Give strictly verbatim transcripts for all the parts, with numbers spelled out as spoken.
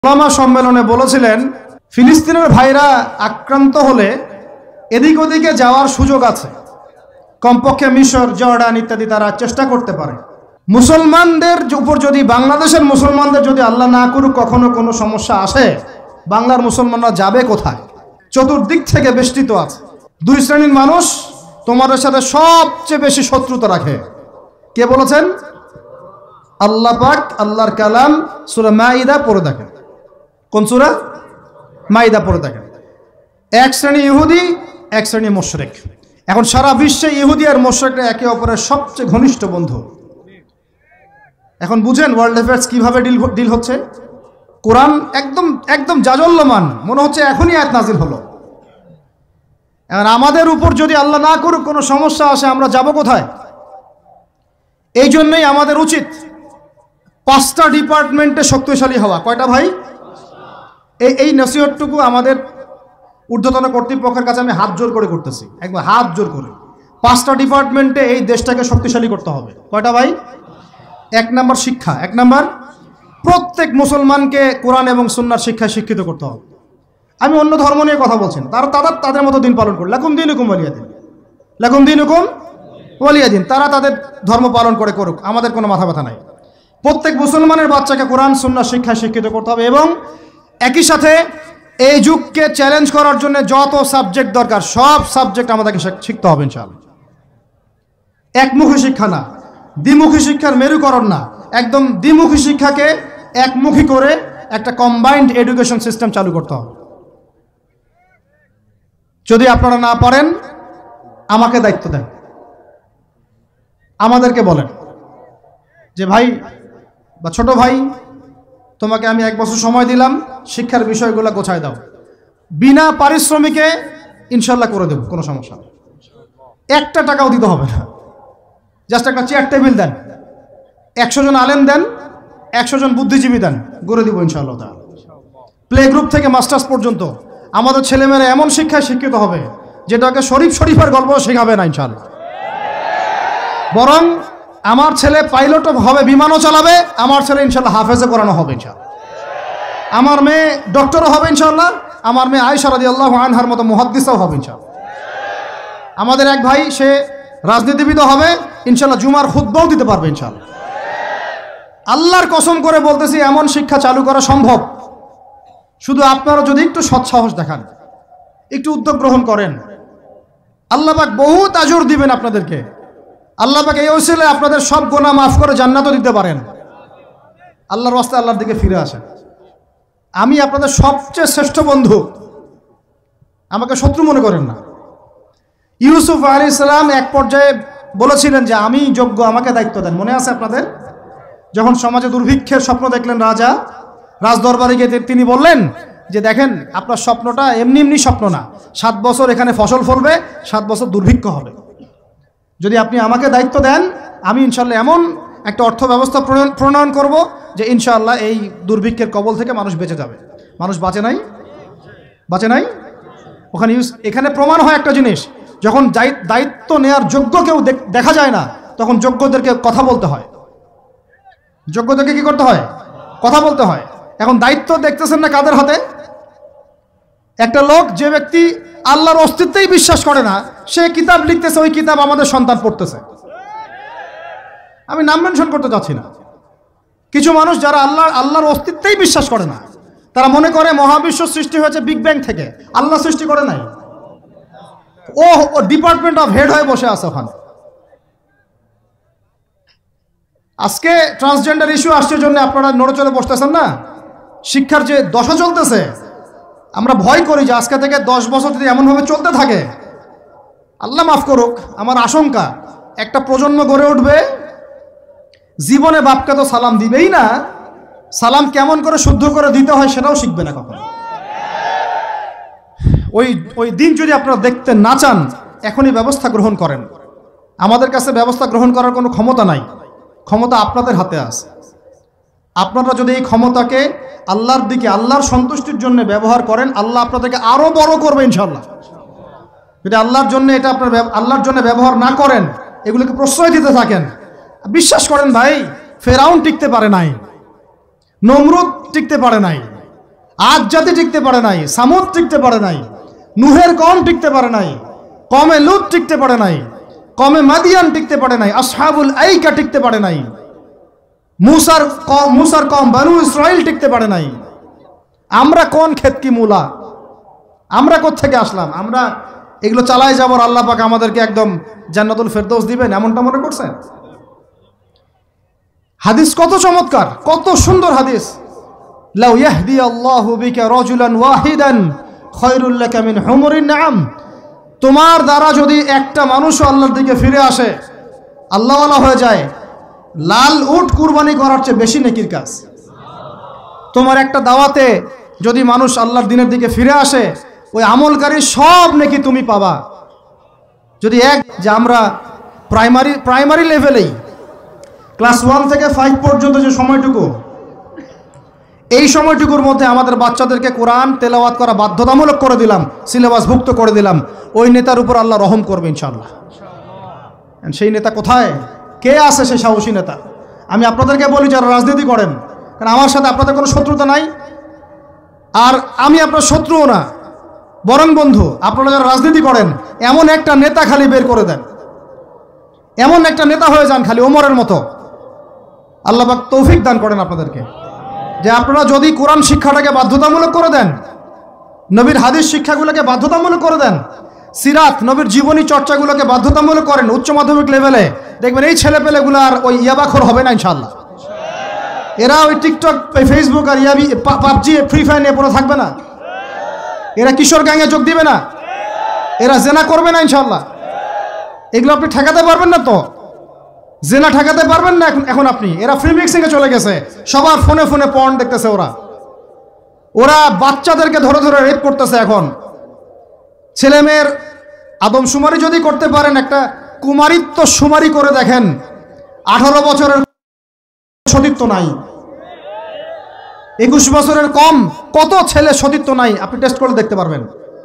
ওলামা সম্মেলনে বলেছিলেন ফিলিস্তিনের ভাইরা আক্রান্ত হলে এদিক ওদিকে যাওয়ার সুযোগ আছে, কমপক্ষে মিশর, জর্ডান ইত্যাদি তারা চেষ্টা করতে পারে। মুসলমানদের উপর যদি, বাংলাদেশের মুসলমানদের যদি আল্লাহ না করুক কখনো কোনো সমস্যা আসে, বাংলার মুসলমানরা যাবে কোথায়? চতুর্দিক থেকে বেষ্টিত আছে। দুই শ্রেণীর মানুষ তোমাদের সাথে সবচেয়ে বেশি শত্রুতা রাখে। কে বলেছেন? আল্লাহ পাক, আল্লাহর কালাম সূরা মাইদা পড়ে দেখেন। কোন সূরা? মাইদা পড়ে দেখেন। এক শ্রেণী ইহুদি, এক শ্রেণী মুশরিক। এখন সারা বিশ্বে ইহুদি আর মুশরিকরা একে অপরের সবচেয়ে ঘনিষ্ঠ বন্ধু। এখন বুঝেন ওয়ার্ল্ড অ্যাফেয়ার্স কিভাবে ডিল ডিল হচ্ছে। কোরআন একদম একদম জাজল্যমান, মনে হচ্ছে এখনই আয়াত নাজিল হলো। এখন আমাদের উপর যদি আল্লাহ না করুক কোনো সমস্যা আসে, আমরা যাব কোথায়? এই জন্যই আমাদের উচিত পাঁচটা ডিপার্টমেন্টে শক্তিশালী হওয়া। কয়টা ভাই? এই এই নসিহতটুকু আমাদের ঊর্ধ্বতন কর্তৃপক্ষের কাছে আমি হাত জোর করে করতেছি, একবার হাত জোর করে। পাঁচটা ডিপার্টমেন্টে এই দেশটাকে শক্তিশালী করতে হবে। কয়টা ভাই? এক নম্বর শিক্ষা। এক নম্বর, প্রত্যেক মুসলমানকে কোরআন এবং সুন্নাহর শিক্ষায় শিক্ষিত করতে হবে। আমি অন্য ধর্ম নিয়ে কথা বলছেন, তারা তাদের তাদের মতো দিন পালন করে, লাকুম দীনুকুম ওয়ালিয়া দিন, লাকুম দীনুকুম ওয়ালিয়া দিন। তারা তাদের ধর্ম পালন করে করুক, আমাদের কোনো মাথা ব্যথা নাই। প্রত্যেক মুসলমানের বাচ্চাকে কোরআন সুন্নাহর শিক্ষায় শিক্ষিত করতে হবে এবং একই সাথে এই যুগকে চ্যালেঞ্জ করার জন্য যত সাবজেক্ট দরকার সব সাবজেক্ট আমাদেরকে শিখতে হবে ইনশাআল্লাহ। একমুখী শিক্ষা না, দ্বিমুখী শিক্ষার মেরুকরণ না, একদম দ্বিমুখী শিক্ষাকে একমুখী করে একটা কম্বাইন্ড এডুকেশন সিস্টেম চালু করতে হবে। যদি আপনারা না পারেন আমাকে দায়িত্ব দেন, আমাদেরকে বলেন যে ভাই বা ছোট ভাই, তোমাকে আমি এক বছর সময় দিলাম, শিক্ষার বিষয়গুলো গোছায় দাও, বিনা পারিশ্রমিকে ইনশাল্লাহ করে দেব, কোনো সমস্যা নেই। একটা টাকাও দিতে হবে না, জাস্ট একটা চেয়ার টেবিল দেন, একশো জন আলেম দেন, একশো জন বুদ্ধিজীবী দেন, গড়ে দিব ইনশাআল্লাহ। প্লে গ্রুপ থেকে মাস্টার্স পর্যন্ত আমাদের ছেলেমেয়েরা এমন শিক্ষায় শিক্ষিত হবে যেটাকে শরীফ শরীফের গল্প শেখাবে না ইনশাআল্লাহ। বরং আমার ছেলে পাইলটও হবে, বিমানও চালাবে, আমার ছেলে ইনশাআল্লাহ হাফেজে করানো হবে ইনশাআল্লাহ। আমার মেয়ে ডক্টরও হবে ইনশাআল্লাহ, আমার মেয়ে আয়েশা রাদিয়াল্লাহু আনহার মতো মুহাদ্দিসও হবে ইনশাআল্লাহ। আমাদের এক ভাই সে রাজনীতিবিদও হবে ইনশাআল্লাহ, জুমার খুতবাও দিতে পারবে ইনশাআল্লাহ। আল্লাহর কসম করে বলতেছি, এমন শিক্ষা চালু করা সম্ভব। শুধু আপনারা যদি একটু সৎসাহস দেখান, একটু উদ্যোগ গ্রহণ করেন, আল্লাহ পাক বহুত আজর দিবেন আপনাদেরকে। আল্লাহ পাক এই ওসিলায় আপনাদের সব গুনাহ মাফ করে জান্নাতও দিতে পারেন। আল্লাহর রাস্তায় আল্লাহর দিকে ফিরে আসেন। আমি আপনাদের সবচেয়ে শ্রেষ্ঠ বন্ধু, আমাকে শত্রু মনে করেন না। ইউসুফ আলাইহিস সালাম এক পর্যায়ে বলেছিলেন যে আমি যোগ্য, আমাকে দায়িত্ব দেন। মনে আছে আপনাদের? যখন সমাজে দুর্ভিক্ষের স্বপ্ন দেখলেন রাজা, রাজদরবারে গিয়ে তিনি বললেন যে দেখেন, আপনার স্বপ্নটা এমনি এমনি স্বপ্ন না, সাত বছর এখানে ফসল ফলবে, সাত বছর দুর্ভিক্ষ হবে। যদি আপনি আমাকে দায়িত্ব দেন, আমি ইনশাআল্লাহ এমন একটা অর্থ ব্যবস্থা প্রণয়ন করব যে ইনশাআল্লাহ এই দুর্ভিক্ষের কবল থেকে মানুষ বেঁচে যাবে। মানুষ বাঁচে নাই? বাঁচে নাই? ওখানে এখানে প্রমাণ হয় একটা জিনিস, যখন দায়িত্ব নেয়ার যোগ্য কেউ দেখা যায় না, তখন যোগ্যদেরকে কথা বলতে হয়। যোগ্যদেরকে কি করতে হয়? কথা বলতে হয়। এখন দায়িত্ব দেখতেছেন না কাদের হাতে? একটা লোক, যে ব্যক্তি আল্লাহর অস্তিত্বেই বিশ্বাস করে না, সে কিতাব লিখতেছে, ওই কিতাব আমাদের সন্তান পড়তেছে। আমি নাম মেনশন করতে চাচ্ছি না। কিছু মানুষ যারা আল্লাহ আল্লাহর অস্তিত্বেই বিশ্বাস করে না, তারা মনে করে মহাবিশ্ব সৃষ্টি হয়েছে বিগ ব্যাং থেকে, আল্লাহ সৃষ্টি করে নাই। ও ডিপার্টমেন্ট অফ হেড হয়ে বসে আছে ওখানে। আজকে ট্রান্সজেন্ডার ইস্যু আসছে জন্য আপনারা নড়ে চলে বসতেছেন না। শিক্ষার যে দশা চলতেছে, আমরা ভয় করি যে আজকে থেকে দশ বছর যদি এমনভাবে চলতে থাকে, আল্লাহ মাফ করুক, আমার আশঙ্কা একটা প্রজন্ম গড়ে উঠবে, জীবনে বাপকে তো সালাম দিবেই না, সালাম কেমন করে শুদ্ধ করে দিতে হয় সেটাও শিখবে না কখনো। ওই ওই দিন যদি আপনারা দেখতে না চান, এখনই ব্যবস্থা গ্রহণ করেন। আমাদের কাছে ব্যবস্থা গ্রহণ করার কোনো ক্ষমতা নাই, ক্ষমতা আপনাদের হাতে আছে। আপনারা যদি এই ক্ষমতাকে আল্লাহর দিকে, আল্লাহর সন্তুষ্টির জন্য ব্যবহার করেন, আল্লাহ আপনাদেরকে আরো বড় করবে ইনশাআল্লাহ। যদি আল্লাহর জন্য এটা আপনার আল্লাহর জন্য ব্যবহার না করেন, এগুলোকে প্রশ্রয় দিতে থাকেন, বিশ্বাস করেন ভাই, ফেরাউন টিকতে পারে নাই, নমরুদ টিকতে পারে নাই, আদ জাতি টিকতে পারে নাই, সামুদ টিকতে পারে নাই, নুহের কম টিকতে পারে নাই, কমে লুত টিকতে পারে নাই, কমে মাদিয়ান টিকতে পারে নাই, আসহাবুল আইকা টিকতে পারে নাই, মুসার কম মুসার কম বানু ইসরাইল টিকতে পারে নাই। আমরা কোন ক্ষেত কি মূলা, আমরা কোত্থেকে আসলাম? আমরা এগুলো চালাই যাবার আল্লাহ পাক আমাদেরকে একদম জান্নাতুল ফেরদৌস দিবেন এমনটা মনে করছেন? হাদিস কত চমৎকার, কত সুন্দর হাদিস। লাউ ইয়াহদি আল্লাহু বিকা রাজুলান ওয়াহিদান খায়রুল লাকা মিন হুমুরিন নাম। তোমার দ্বারা যদি একটা মানুষও আল্লাহর দিকে ফিরে আসে, আল্লাহওয়ালা হয়ে যায়, লাল উট কুরবানি করার চেয়ে বেশি নেকির কাজ। তোমার একটা দাওয়াতে যদি মানুষ আল্লাহর দিনের দিকে ফিরে আসে, ওই আমলকারী সব নেকি তুমি পাবা। যদি এক যে আমরা প্রাইমারি প্রাইমারি লেভেলেই ক্লাস ওয়ান থেকে ফাইভ পর্যন্ত যে সময়টুকু, এই সময়টুকুর মধ্যে আমাদের বাচ্চাদেরকে কোরআন তেলাওয়াত করা বাধ্যতামূলক করে দিলাম, সিলেবাসভুক্ত করে দিলাম, ওই নেতার উপর আল্লাহ রহম করবে ইনশাআল্লাহ। সেই নেতা কোথায়, কে আছে সেই সাহসী নেতা? আমি আপনাদেরকে বলি যারা রাজনীতি করেন, কারণ আমার সাথে আপনাদের কোনো শত্রুতা নাই, আর আমি আপনার শত্রুও না, বরং বন্ধু। আপনারা যারা রাজনীতি করেন, এমন একটা নেতা খালি বের করে দেন, এমন একটা নেতা হয়ে যান খালি ওমরের মতো। আল্লাহ পাক তৌফিক দান করেন আপনাদেরকে, যে আপনারা যদি কোরআন শিক্ষাটাকে বাধ্যতামূলক করে দেন, নবীর হাদিস শিক্ষাগুলোকে বাধ্যতামূলক করে দেন, সিরাত নবীর জীবনী চর্চাগুলোকে বাধ্যতামূলক করেন উচ্চ মাধ্যমিক লেভেলে, দেখবেন এই ছেলেপেলেগুলো আর ওই ইয়াবাখোর হবে না ইনশাআল্লাহ। এরা ওই টিকটক, ফেসবুক আর ইয়াবি পাবজি ফ্রি ফায়ার নিয়ে পড়ে থাকবে না, এরা কিশোর গ্যাংয়ে যোগ দিবে না, এরা জেনা করবে না ইনশাআল্লাহ। এগুলো আপনি ঠেকাতে পারবেন না তো, জেনা ঠেকাতে পারবেন না এখন এখন আপনি। এরা ফ্রি মিক্সিংয়ে চলে গেছে, সবার ফোনে ফোনে পর্ন দেখতেছে, ওরা ওরা বাচ্চাদেরকে ধরে ধরে রেপ করতেছে। এখন ছেলে মেয়ের আদমশুমারি যদি করতে পারেন, একটা কুমারিত্ব শুমারি করে দেখেন, আঠারো বছরের সতীত্ব নাই, একুশ বছরের কম কত ছেলে সতীত্ব নাই, আপনি টেস্ট করে দেখতে পারবেন।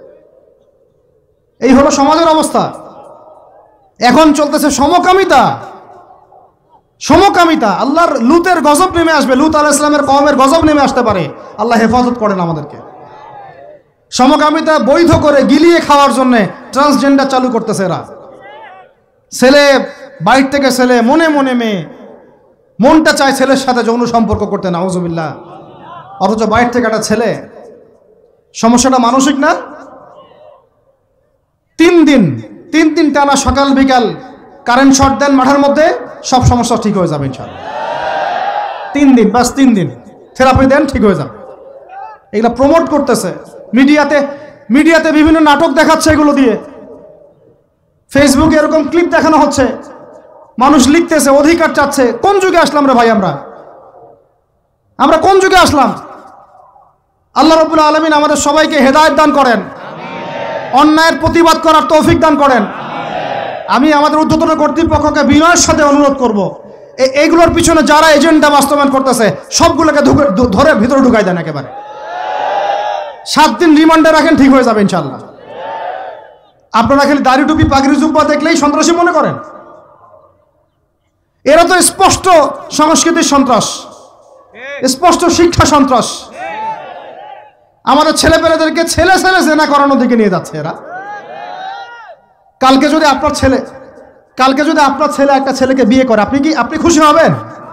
এই হলো সমাজের অবস্থা। এখন চলতেছে সমকামিতা, সমকামিতা। আল্লাহর লুতের গজব নেমে আসবে, লুত আলাইহিস সালামের কওমের গজব নেমে আসতে পারে। আল্লাহ হেফাজত করেন আমাদেরকে। সমকামিতা বৈধ করে গিলিয়ে খাওয়ার জন্য ট্রান্সজেন্ডার চালু করতেছে এরা। ছেলে বাইর থেকে ছেলে, মনে মনে মেয়ে, মনটা চায় ছেলের সাথে যৌন সম্পর্ক করতে, নাউজুবিল্লাহ, অথচ বাইর থেকে একটা ছেলে। সমস্যাটা মানসিক না? তিন দিন তিন দিন টানা সকাল বিকাল কারেন্ট শর্ট দেন মাঠের মধ্যে, সব সমস্যা ঠিক হয়ে যাবে ইনশাআল্লাহ। তিন দিন বাস, তিন দিন থেরাপি দেন, ঠিক হয়ে যাবে। এগুলো প্রমোট করতেছে মিডিয়াতে, মিডিয়াতে বিভিন্ন নাটক দেখাচ্ছে, এগুলো দিয়ে ফেসবুকে এরকম ক্লিপ দেখানো হচ্ছে, মানুষ লিখতেছে, অধিকার চাচ্ছে। কোন যুগে আসলাম রে ভাই? আমরা আমরা কোন যুগে আসলাম? আল্লাহ রাব্বুল আলামিন আমাদের সবাইকে হেদায়েত দান করেন, অন্যায়ের প্রতিবাদ করার তৌফিক দান করেন। আমি আমাদের ঊর্ধ্বতন কর্তৃপক্ষকে বিনয়ের সাথে অনুরোধ করব, এইগুলোর পিছনে যারা এজেন্ডা বাস্তবায়ন করতেছে সবগুলোকে ধরে ভিতরে ঢুকাই দেন একেবারে। সাত দিন রিমান্ডে রাখেন, ঠিক হয়ে যাবে ইনশাআল্লাহ। আপনারা খালি দাড়ি টুপি পাগড়ি জুব্বা দেখলেই সন্ত্রাসী মনে করেন? এরা তো স্পষ্ট সংস্কৃতির সন্ত্রাস, স্পষ্ট শিক্ষা সন্ত্রাস। আমাদের ছেলেপেলেদেরকে ছেলে ছেলে জেনা করানোর দিকে নিয়ে যাচ্ছে এরা। কালকে যদি আপনার ছেলে কালকে যদি আপনার ছেলে একটা ছেলেকে বিয়ে করে, আপনি কি আপনি খুশি হবেন?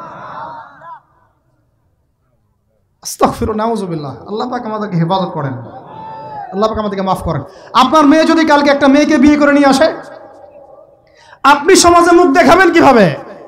আস্তাগফিরুল্লাহ, নাউজুবিল্লাহ। আল্লাহ পাক আমাদেরকে হেফাজত করেন, আল্লাহ পাক আমাদেরকে মাফ করেন। আপনার মেয়ে যদি কালকে একটা মেয়েকে বিয়ে করে নিয়ে আসে, আপনি সমাজে মুখ দেখাবেন কিভাবে?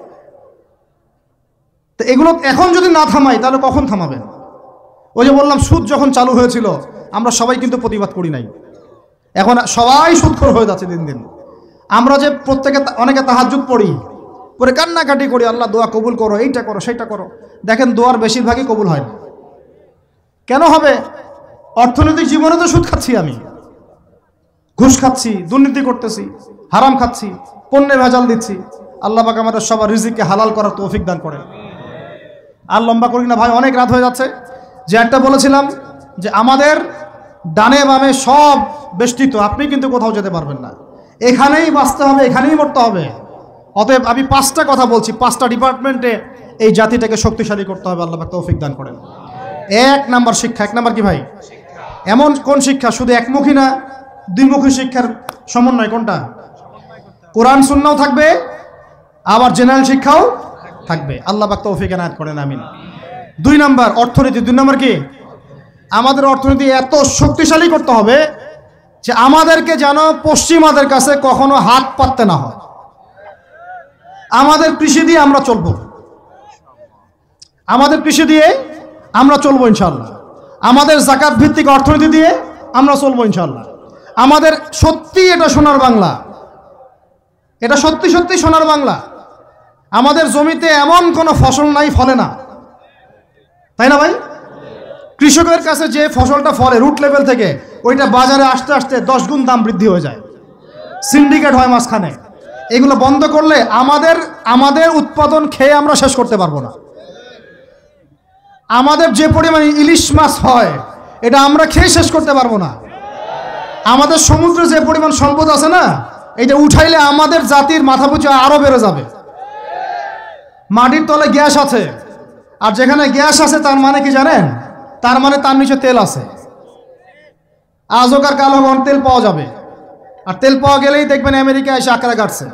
তো এগুলো এখন যদি না থামাই, তাহলে কখন থামাবেন? ওই যে বললাম, সুদ যখন চালু হয়েছিল আমরা সবাই কিন্তু প্রতিবাদ করি নাই। এখন সবাই সুদখোর হয়ে যাচ্ছে দিন দিন। আমরা যে প্রত্যেকে অনেকে তাহাজ্জুদ পড়ি, পরে কান্নাকাটি করি, আল্লাহ দোয়া কবুল করো, এইটা করো সেইটা করো। দেখেন দোয়ার বেশিরভাগই কবুল হয় না। কেন হবে? অর্থনৈতিক জীবনে তো সুদ খাচ্ছি, আমি ঘুষ খাচ্ছি, দুর্নীতি করতেছি, হারাম খাচ্ছি, পণ্যে ভেজাল দিচ্ছি। আল্লাহ পাক আমাদের সবার রিজিককে হালাল করার তৌফিক দান করেন। আর লম্বা করি না ভাই, অনেক রাত হয়ে যাচ্ছে। যে একটা বলেছিলাম যে আমাদের ডানে বামে সব বেষ্টিত, আপনি কিন্তু কোথাও যেতে পারবেন না, এখানেই বাঁচতে হবে, এখানেই মরতে হবে। অতএব আমি পাঁচটা কথা বলছি, পাঁচটা ডিপার্টমেন্টে এই জাতিটাকে শক্তিশালী করতে হবে। আল্লাহ পাক তৌফিক দান করেন। এক নাম্বার শিক্ষা। এক নাম্বার কি ভাই? এমন কোন শিক্ষা? শুধু একমুখী না, দুইমুখী শিক্ষার সমন্বয়। কোনটা? কোরআন সুন্নাহও থাকবে, আবার জেনারেল শিক্ষাও থাকবে। আল্লাহ পাক তৌফিক এনায়েত করেন, আমিন। দুই নাম্বার অর্থনীতি। দুই নাম্বার কি? আমাদের অর্থনীতি এত শক্তিশালী করতে হবে যে আমাদেরকে যেন পশ্চিমাদের কাছে কখনো হাত পাততে না হয়। আমাদের কৃষি দিয়ে আমরা চলবো, আমাদের কৃষি দিয়ে আমরা চলবো ইনশাল্লাহ। আমাদের যাকাত ভিত্তিক অর্থনীতি দিয়ে আমরা চলবো ইনশাল্লাহ। আমাদের সত্যি এটা সোনার বাংলা, এটা সত্যি সত্যি সোনার বাংলা। আমাদের জমিতে এমন কোনো ফসল নাই ফলে না, তাই না ভাই? কৃষকের কাছে যে ফসলটা ফলে রুট লেভেল থেকে, ওইটা বাজারে আসতে আসতে দশ গুণ দাম বৃদ্ধি হয়ে যায়, সিন্ডিকেট হয় মাঝখানে। এগুলো বন্ধ করলে আমাদের আমাদের উৎপাদন খেয়ে আমরা শেষ করতে পারবো না। আমাদের যে পরিমাণে ইলিশ মাছ হয় এটা আমরা খেয়ে শেষ করতে পারবো না। আমাদের সমুদ্রে যে পরিমাণ সম্পদ আছে না, এটা উঠাইলে আমাদের জাতির মাথাপিছু আরো বেড়ে যাবে। মাটির তলে গ্যাস আছে, আর যেখানে গ্যাস আছে তার মানে কি জানেন? তার মানে তার নিচে তেল আছে। আজ হোক আর কাল হোক তেল পাওয়া যাবে, আর তেল পাওয়া গেলেই দেখবেন আমেরিকা এসে আঁকড়া কাটছে।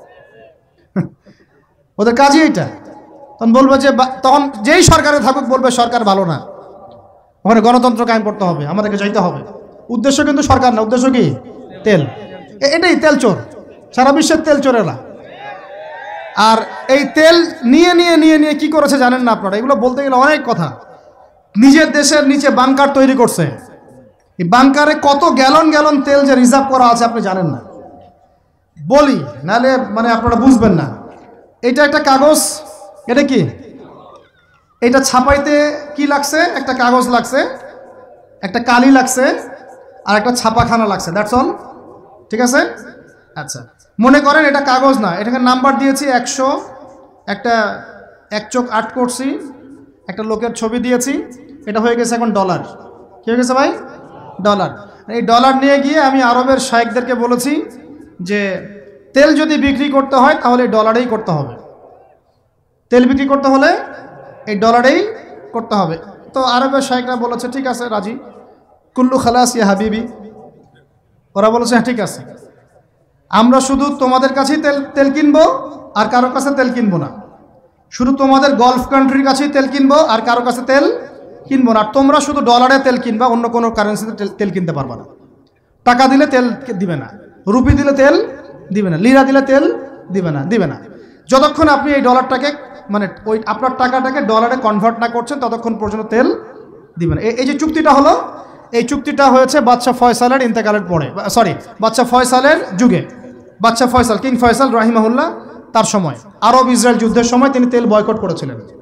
ওদের কাজই এইটা। তখন বলবে যে, তখন যেই সরকারে থাকুক বলবে সরকার ভালো না, ওখানে গণতন্ত্র কায়েম করতে হবে, আমাদেরকে যাইতে হবে। উদ্দেশ্য কিন্তু সরকার না, উদ্দেশ্য কি? তেল। এটাই তেল চোর, সারা বিশ্বের তেল চোরেরা। আর এই তেল নিয়ে নিয়ে নিয়ে নিয়ে কি করেছে জানেন না আপনারা? এগুলো বলতে গেলে অনেক কথা। নিজের দেশের নিচে বাংকার তৈরি করছে। এই বাংকারে কত গ্যালন গ্যালন তেল যে রিজার্ভ করা আছে আপনি জানেন না। বলি নাহলে মানে আপনারা বুঝবেন না। এটা একটা কাগজ, এটা কি? এটা ছাপাইতে কি লাগছে? একটা কাগজ লাগছে, একটা কালি লাগছে, আর একটা ছাপাখানা লাগছে, দ্যাটস অল। ঠিক আছে? আচ্ছা, মনে করেন এটা কাগজ না, এটাকে নাম্বার দিয়েছি একশো, একটা এক চোখ আট করছি, একটা লোকের ছবি দিয়েছি, এটা হয়ে গেছে এখন ডলার। কি হয়ে গেছে ভাই? ডলার। এই ডলার নিয়ে গিয়ে আমি আরবের শায়েখদেরকে বলেছি যে তেল যদি বিক্রি করতে হয় তাহলে ডলারেই করতে হবে, তেল বিক্রি করতে হলে এই ডলারেই করতে হবে। তো আরবের শায়েখরা বলেছে ঠিক আছে, রাজি। কুল্লু খালাস ইয়া হাবিবি, ওরা বলেছে হ্যাঁ ঠিক আছে, আমরা শুধু তোমাদের কাছেই তেল তেল কিনবো, আর কারো কাছে তেল কিনবো না। শুধু তোমাদের গলফ কান্ট্রির কাছেই তেল কিনবো, আর কারো কাছে তেল কিনবো না। আর তোমরা শুধু ডলারে তেল কিনবা, অন্য কোনো কারেন্সিতে তেল কিনতে পারবা না। টাকা দিলে তেল দিবে না, রুপি দিলে তেল দিবে না, লিরা দিলে তেল দিবে না, দিবে না। যতক্ষণ আপনি এই ডলারটাকে মানে ওই আপনার টাকাটাকে ডলারে কনভার্ট না করছেন ততক্ষণ পর্যন্ত তেল দিবে না। এই যে চুক্তিটা হলো, এই চুক্তিটা হয়েছে বাদশাহ ফয়সালের ইন্তেকালের পরে, সরি বাদশাহ ফয়সালের যুগে। বাদশাহ ফয়সাল, কিং ফয়সাল রাহিমাহুল্লাহ, তার সময় আরব ইসরায়েল যুদ্ধের সময় তিনি তেল বয়কট করেছিলেন।